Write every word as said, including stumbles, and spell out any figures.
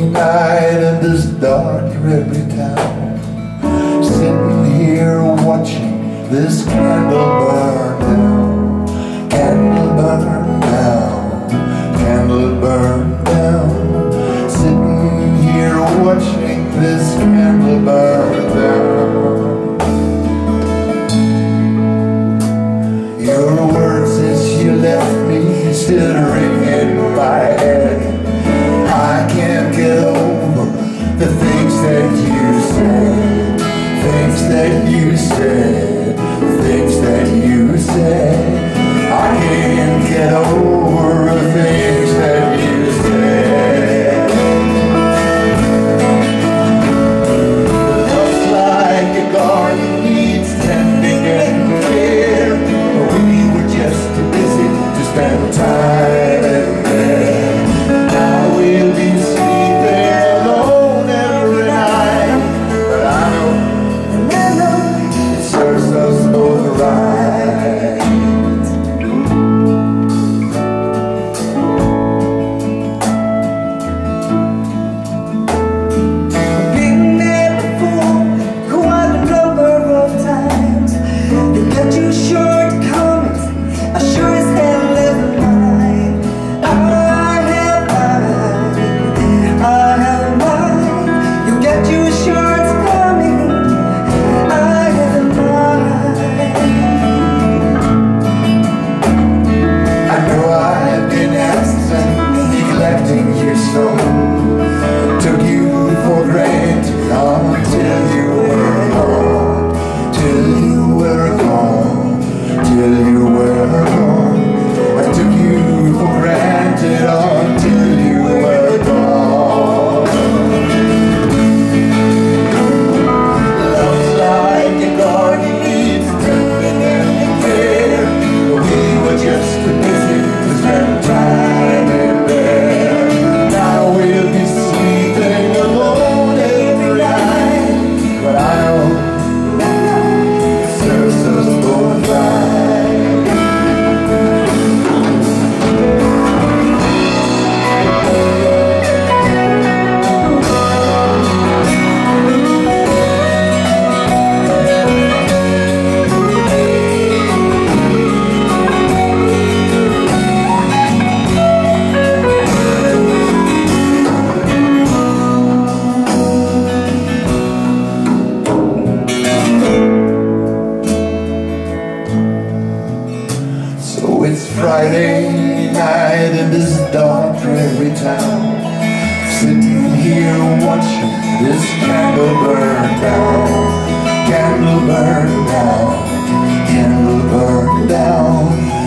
night in this dark, dreary town, sitting here watching this candle burn down, candle burn down, candle burn down, sitting here watching this candle burn down. Your words as you left me still ring in my head. I can't get over the things that you said, things that you said, things that you said. I can't get over the things that you said. Love's like a garden needs tending and care. We were just too busy to spend time in there. Now we'll be sleeping alone every night, but I know, and I know it serves us both right. Been there before, quite a number of times. They cut you short comments, I sure as hell never mind. I have mine, I have mine. You get your shorts coming, I have mine. I know I've been absent, neglecting you so. Took you for granted until you were gone, till you were gone, till you were gone. I took you for granted until you were gone. Love's like a garden needs tending and care. We were just too busy to spend time in there. Now we'll be sleeping alone every night, but I know it serves us both right. So it's Friday night in this dark, dreary town, sitting here watching this candle burn down, candle burn down, candle burn down.